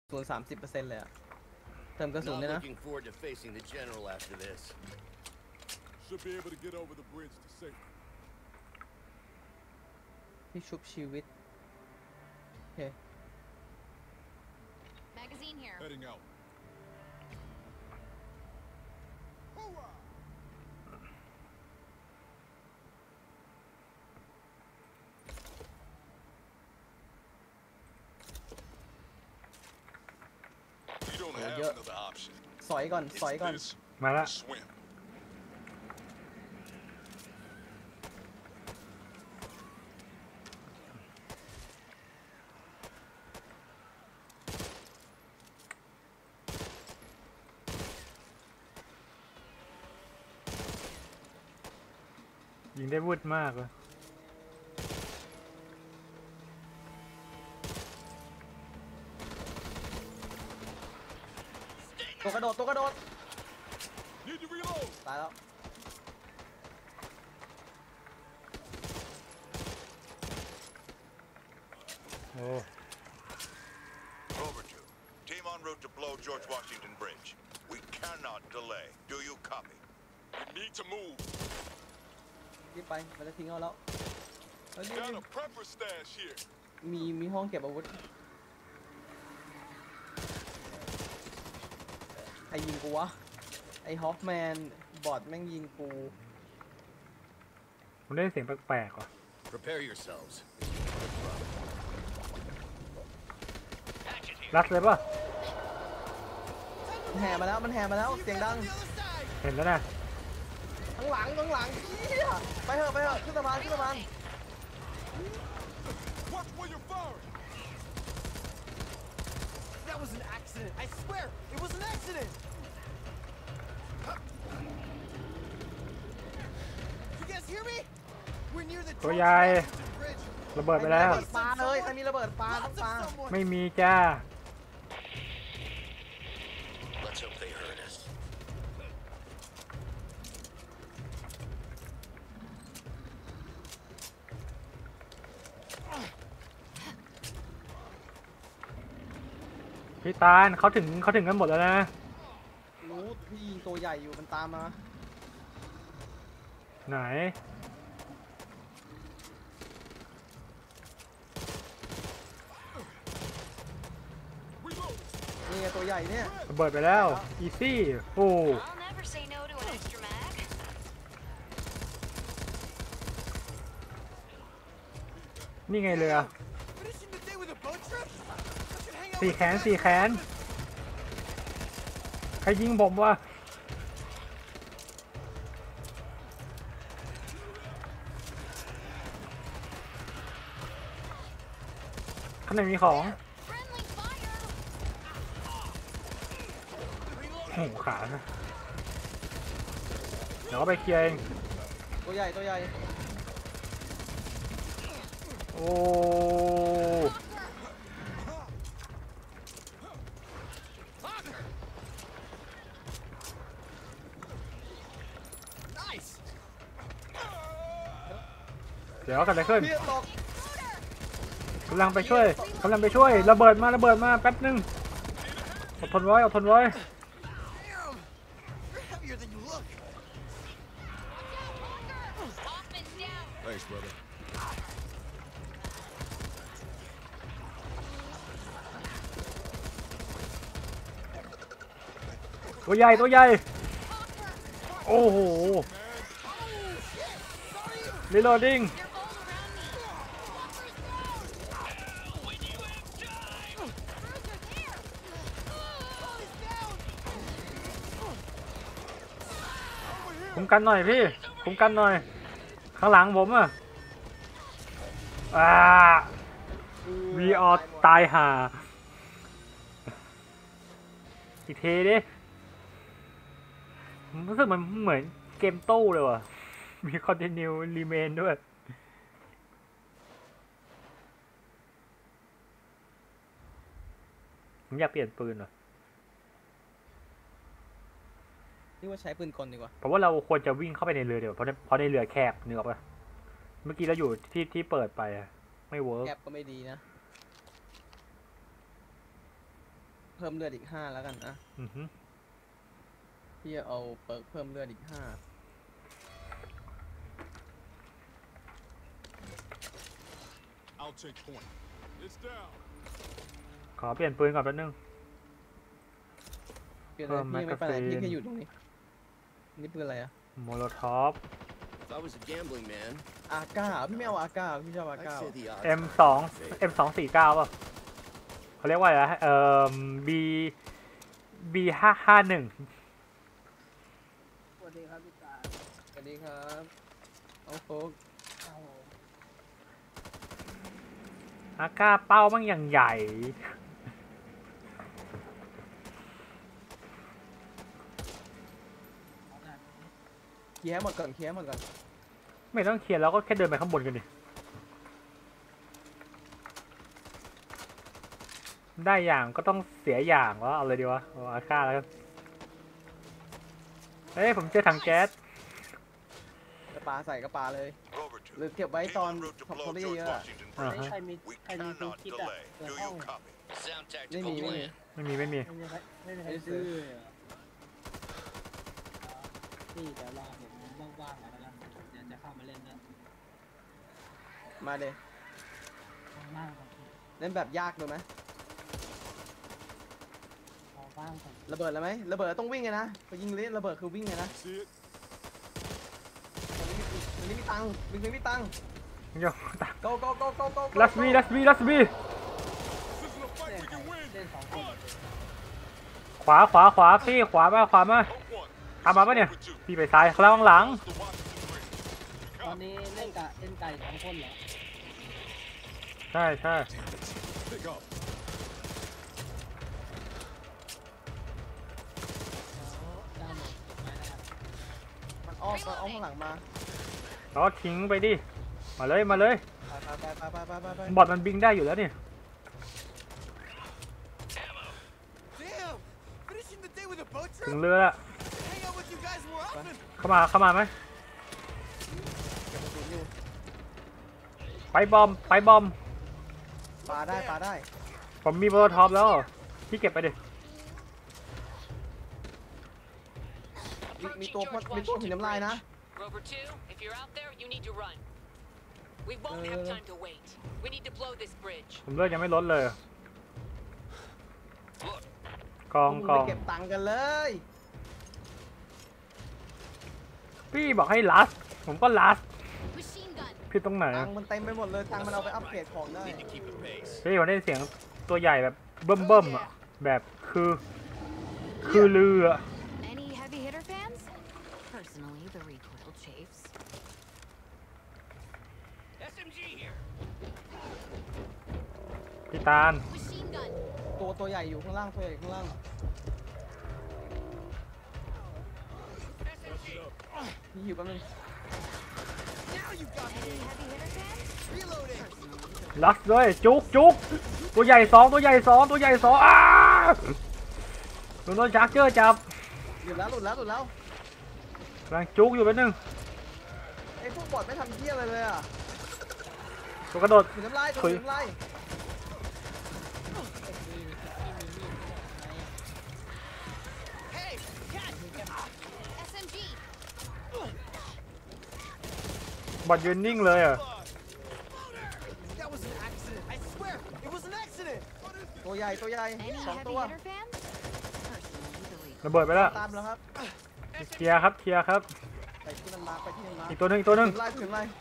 ศูนย์30%เลยอะเติมกระสุนเนี่ยนะ ที่ชุบชีวิตโอเคเยอะสอยก่อนสอยก่อนมาละยิงได้วุดมากเลยตัวกระโดดตายแล้วโอ้ Overdue. Team en route to blow George Washington Bridge. We cannot delay. Do you copy? We need to move. รีบไปมันจะทิ้งเอาแล้ว Got a prepper stash here. มีห้องเก็บอาวุธใครยิงกูวะไอ้ฮอฟแมนบอทแม่งยิงกูผมได้เสียงแปลกๆว่ะ Prepare yourselves. รัดเลยป่ะมันแห่มาแล้วเสียงดังเห็นแล้วนะข้างหลังเหี้ยไปเถอะขึ้นสะพาน Watch where you're firing. That was an accident. I swear, it was an accident. You guys hear me? We're near the ตัวใหญ่ระเบิดไปแล้วปาเลยใครมีระเบิดปาต้องปาไม่มีจ้า Let's hope they heard us. พี่ตาลเขาถึงกันหมดแล้วนะรู้ที่ยิงตัวใหญ่อยู่มันตามมาไหนนี่ไงตัวใหญ่เนี่ยระเบิดไปแล้วอีซี่โอ้นี่ไงเรือสี่แขนใครยิงผมวะข้างในมีของโอ้โหขาเดี๋ยวก็ไปเคลียร์เองตัวใหญ่โอ้เดี๋ยวกันอะไรขึ้นกำลังไปช่วยระเบิดมาแป๊บนึงอดทนไว้ Thanks, brother. ตัวใหญ่โอ้โหรีโหลดดิ้งคุ้มกันหน่อยพี่ข้างหลังผมอ่ะวีออตายห่าอีกเทดิรู้สึกมันเหมือนเกมตู้เลยว่ะมีคอนติเนียรีเมนด้วยผมอยากเปลี่ยนปืนว่ะนี่ว่าใช้ปืนกลดีกว่าเพราะว่าเราควรจะวิ่งเข้าไปในเรือเดี๋ยวเพราะในเรือแคบนึกออกปะเมื่อกี้เราอยู่ที่เปิดไปไม่เวิร์กแคบก็ไม่ดีนะเพิ่มเลือดอีก5แล้วกันนะอือฮึพี่จะเอาเปิร์กเพิ่มเลือดอีก5 I'll take point. It's down. ขอเปลี่ยนปืนก่อนแป๊บนึงเปลี่ยนเลยพี่ยังไม่ไปไหนแมกกาซีนพี่แค่อยู่ตรงนี้นี่ปืนอะไรอะโมโลทอฟ If I was a gambling man, อาก้าพี่ไม่เอาอาก้าพี่ชอบอา I'd ก้า say the odds. M2 M249 ป่ะเขาเรียกว่าอะไรนะB551 สวัสดีครับพี่ตาสวัสดีครับเอาโฟกอาก้าเป้ามั่งอย่างใหญ่เคลียร์หมดก่อนเคลียร์หมดก่อนไม่ต้องเคลียร์แล้วก็แค่เดินไปข้างบนกันดิได้อย่างก็ต้องเสียอย่างวะเอาเลยดีวะเอาอาก้าแล้วกันเอ้ยผมเจอถังแก๊สกระปาใส่กระปาเลย Rover หรือ 2. เก็บไว้ Keep ตอน en route to ขับ blow รถ George เยอะๆอะ Washington อ่า Bridge. ฮะ We cannot delay. Do you copy? Sound ไม่มี tactical ไม่มี plan. ไม่มีไม่มีใครซื้อนี่เดี๋ยวรอผมว่างๆก่อนแล้วกันเดี๋ยวจะเข้ามาเล่นด้วยมาเดยว่างๆก่อนเล่นแบบยากดูไหมขอว่างก่อนระเบิดแล้วไหมระเบิดต้องวิ่งไงนะพอยิงเล่นระเบิดคือวิ่งไงนะ See it? มันไม่มีตังค์วิ่งไม่มีตังค์โย่ go go go go go ลัสบี This isn't a fight we can win. เล่นสองคนขวาพี่ขวามา Hope one. ตามมาปะเนี่ย Rover 2. พี่ไปซ้ายข้างหลัง Close to Washington Bridge. ตอนนี้เล่นไก่สองคนเหรอใช่ Pick up. ได้หมดไปนะครับมันอ้อมข้างหลังมาเราทิ้งไปดิมาเลยไปบอทมันบิงได้อยู่แล้วนี่ Damn! Finishing the day with a boat ถึง trip? เรือละ Hang out with you guys more often. เข้ามาไหมไปบอมปาได้ผมมีโมโลทอฟแล้วพี่เก็บไปดิมีตัวหินน้ำลายนะ Rover 2, if you're out there, you need to run. We won't have time to wait. We need to blow this bridge. ผมเลือดยังไม่ลดเลย Look, กองมึงไปเก็บตังค์กันเลยพี่บอกให้ลัสผมก็ลัส Machine gun. พี่ตรงไหนตังค์มันเต็มไปหมดเลยตังค์มันเอาไปอัปเกรดของได้ Need to keep the pace. พี่ผมได้เสียงตัวใหญ่แบบเบิ่มอ่ะแบบคือเรือ Any heavy hitter fans? Personally, the recoil chafes. SMG here. พี่ตาล Machine gun. ตัวใหญ่อยู่ข้างล่างตัวใหญ่ข้างล่าง SMG. พี่หิวแป๊บนึง Now you got Any me. heavy hitter fans? Reloading. ลัสเลยจุกตัวใหญ่สองอ้าโดนชาร์เจอร์จับหลุดแล้วกำลังจุกอยู่แป๊บนึงไอ้พวกบอดไม่ทำเที่ยอะไรเลยอ่ะตัวกระโดดหินน้ำลายถุยหินน้ำลาย Hey, cat. SMG. บอดยืนนิ่งเลยอ่ะ That was an accident. I swear, it was an accident. ตัวใหญ่ Any สอง heavy ตัว hitter fans? Personally, the recoil. ระเบิดไปแล้วตามแล้วครับเคลียร์ครับไปที่มันมาอีกตัวหนึงหินน้ำลายหินน้ำลาย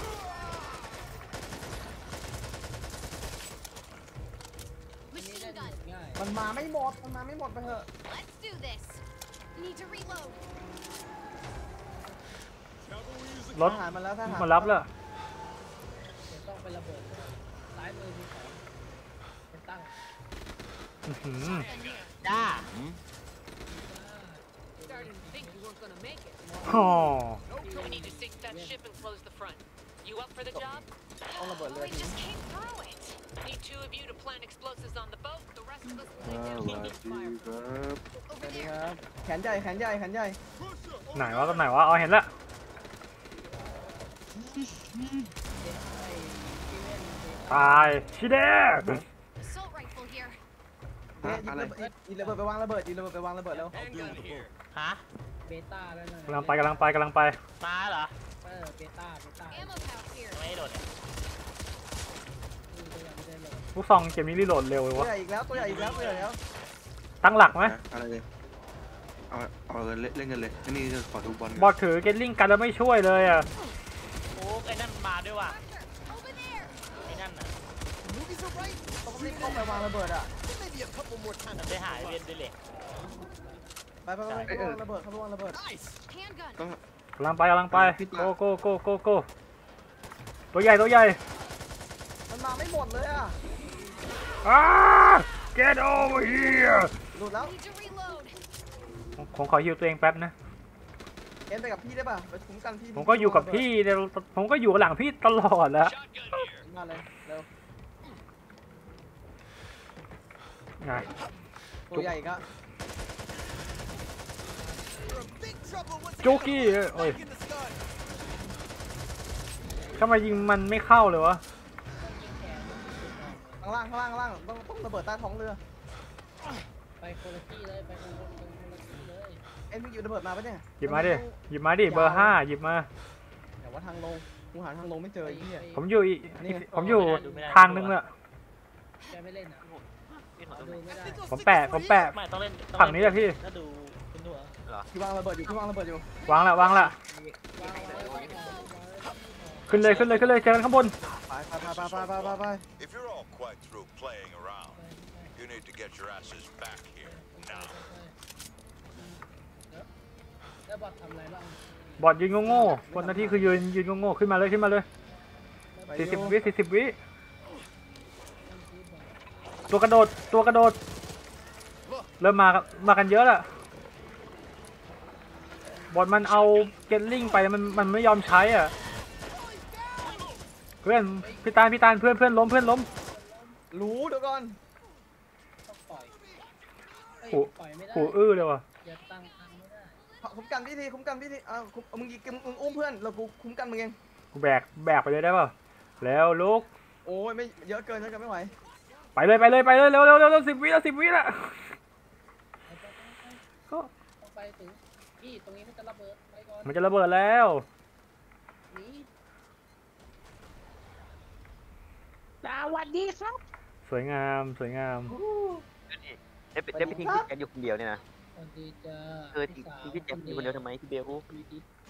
Machine gun. ง่ายมันมาไม่หมดไปเถอะ Let's do this. Need to reload. Cavalry is รถทหารมาแล้วทหารมารับแล้วเดี๋ยวต้องไประเบิดซ้ายมือมีของไปตั้งอื้อหือ Starting to think you weren't gonna make it. อ๋อ We need to sink that ship and close the front. You up for the job? ต้องระเบิดเลย We just came through it. Need 2 of you to plant explosives on the boat. The rest of us will lay down and fire. ส Over วัสดีค there. รับแขนใหญ่ pusher. ไหนวะเอาเห็นละ ตายชิเด Assault rifle here. เนี่ยยิงระเบิดยิงระเบิดไปวางระเบิดยิงระเบิดไปวางระเบิดแล้ว Handgun here. ฮะเบต้าแล้วนะกำลังไปกำลังไปกำลังไปมาเหรอเบต้า Ammo pouch here. ไม่โดดเนี่ยก็ยังไม่ได้โหลดลูกซองเกมนี้รีโหลดเร็วเลยวะตัวใหญ่อีกแล้วตัวใหญ่อีกแล้วตัวใหญ่แล้วตั้งหลักไหมอะไรเลยเอาเล่นกันเลยนี่คือขอดูบอลบอดถือเกตลิงกันแล้วไม่ช่วยเลยอ่ะโอ้ไอ้นั่นมาด้วยว่ะ Over there. ไอ้นั่นน่ะ Movies are right. ต้องรีบเข้าไปวางระเบิดอ่ะ Maybe a couple more มัน times. ไปหายเวียนด้วยเหล็กไปเข้าวางระเบิดเข้าวางระเบิด Nice. Handgun. ต้องกำลังไปโกโกโกโกโกตัวใหญ่ตัวใหญ่มันมาไม่หมดเลยอ่ะ get over here หลุดแล้ว Need to reload. ผมขอฮิวตัวเองแป๊บนะเอ็นไปกับพี่ได้ป่ะไปคุ้มกันพี่ผมก็อยู่กับพี่เนี่ยผมก็อยู่หลังพี่ตลอดแล้วมาเลยเร็วไงตัวใหญ่ก็ You're in big trouble once again. Jokey, oi. Back in the sky. ทำไมยิงมันไม่เข้าเลยวะข้างล่างต้องระเบิดใต้ท้องเรือไปโคโลตี้เลยไปโคโลตี้เลยเอ็นมึงหยิบระเบิดมาปะเนี่ยหยิบมาดิเบอร์5หยิบมาแต่ว่าทางลงกูหาทางลงไม่เจอไอ้เหี้ยผมอยู่ทางนึงเลยแกไม่เล่นอ่ะพี่ขอดูดูไม่ได้ผมแปะไม่ต้องเล่นฝั่งนี้แหละพี่ถ้าดูเป็นหัวที่วางระเบิดอยู่ที่วางระเบิดอยู่วางละวางไว้ขึ้นเลยเจอกันข้างบนไป If you're all quite through playing around, you need to get your asses back here now. แล้วบอททำอะไรบ้างบอดยืนโง่ๆคนหน้าที่คือยืนโง่ๆขึ้นมาเลย40 วิตัวกระโดดเริ่มมากันเยอะแล้วบอดมันเอาเกตลิงไปมันไม่ยอมใช้อ่ะเพื่อนพี่ตาลเพื่อนล้มรู้เดี๋ยวก่อนต้องปล่อยปล่อยไม่ได้หูเลยว่ะอย่าตั้งอันไม่ได้คุ้มกันพี่ทีมึงยิงมึงอุ้มเพื่อนแล้วกูคุ้มกันมึงเองกูแบกไปเลยได้ป่ะแล้วลุกโอ้ยไม่เยอะเกินไม่ไหวไปเลยเร็ว10 วิละต้องไปถึงพี่ตรงนี้มันจะระเบิดไปก่อนมันจะระเบิดแล้วหนีสวยงามเดี๋ยวไปทิ้งพี่แจ็คอยู่คนเดียวเนี่ยนะสวัสดีจ้าทิ้งพี่แจ็คอยู่คนเดียวทำไมพี่เบล